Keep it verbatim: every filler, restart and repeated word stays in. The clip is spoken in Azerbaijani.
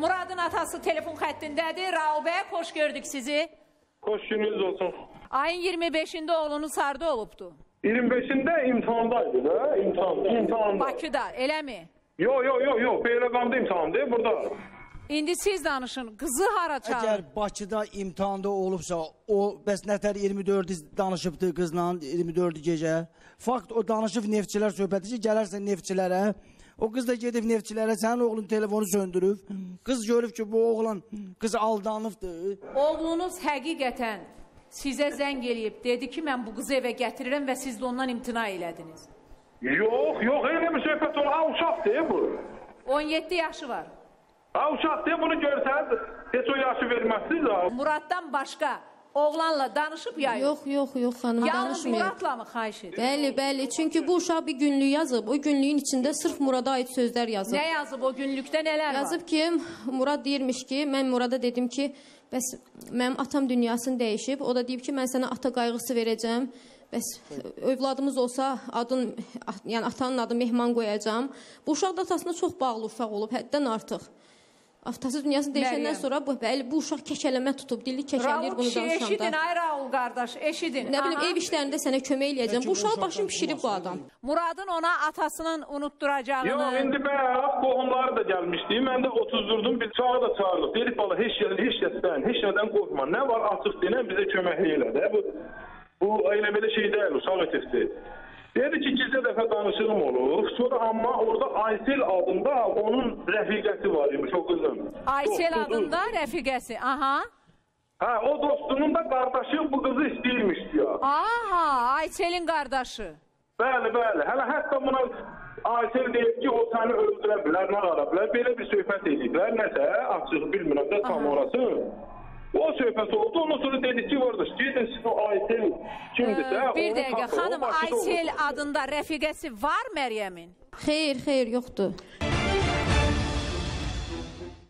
Muradın atası telefon xəttindədir. Raul bəy, xoş gördük sizi. Xoş gününüz olsun. Ayın iyirmi beşində oğlunuz harda olubdu? iyirmi beşində imtihandaydı da, imtihan, imtihanda. Bakıda, eləmi? Yo, yo, yo, yo, Beyləqanda imtihandı, burada. İndi siz danışın, qızı hara çağırın? Əgər Bakıda imtihanda olubsa, o bəs nətər iyirmi dördü danışıbdı qızla, iyirmi dördü gecə. Fakt o danışıb neftçilər söhbəti ki, gələrsən neftçilərə. O qız da gedib neftçilərə, sənin oğlun telefonu söndürüb. Qız görüb ki, bu oğlan qız aldanıbdır. Oğlunuz həqiqətən sizə zəng eləyib, dedi ki, mən bu qızı evə gətirirəm və siz də ondan imtina elədiniz. Yox, yox, elə bir söhbət olur. Ha, uşaqdır bu. on yeddi yaşı var. Ha, uşaqdır, bunu görsəniz, heç o yaşı verməzsiniz ha. Muraddan başqa oğlanla danışıb ya yox? Yox, yox, yox xanım, Yalnız danışmıyor. Muradla mı xahiş edir? Bəli, bəli. Çünki bu uşaq bir günlük yazıb. O günlüyün içində sırf Murada aid sözlər yazıb. Nə yazıb o günlükdə, nələr Yazıb var? ki, Murad deyirmiş ki, mən Murada dedim ki, bəs mənim atam dünyasını dəyişib. O da deyib ki, mən sənə ata qayğısı verəcəm. Bəs övladımız olsa adın, yəni atanın adı Mehman qoyacam. Bu uşaq da atasına çox bağlı uşaq olub, həddən artıq. Atası dünyasını dəyişəndən sonra bu, bəli, bu uşaq kəkələmə tutub, dili kəkələyir bunu danışanda. Raul, eşidin, ay Raul qardaş, eşidin. Nə bilim, ev işlərində sənə kömək eləyəcəm. Bu uşaq başını pişirib bu adam. Muradın ona atasının unutturacağını... Yox, indi bəyax, qohumları da gəlmişdi. Mən də otuzdurdum, bir çağı da çağırlıq. Dedik, bala, heç kəsdən, heç nədən qorxma. Nə var, açıq denən bizə köməkli elədi. Bu, bu elə belə şey deyil, uşaq ötesi. Dedi ki, gizli dəfə danışığım olur. Sonra amma orada Aysel adında onun rəfiqəsi var imiş, o qızın. Aysel adında rəfiqəsi, aha. Hə, o dostunun da qardaşı bu qızı istəyirmiş diyor. Aha, Ayselin qardaşı. Bəli, bəli. Hələ hətta buna Aysel deyib ki, o səni öldürə bilər, nə qara bilər. Belə bir söhbət ediblər, nəsə, açıq bilmirəm də tam orası. O söhbət oldu, ondan sonra dedi ki, orada gidin siz o Aysel kimdirsə. Ee, bir dəqiqə, xanım, Aysel adında rəfiqəsi var Məryəmin? Xeyr, xeyr, yoxdur.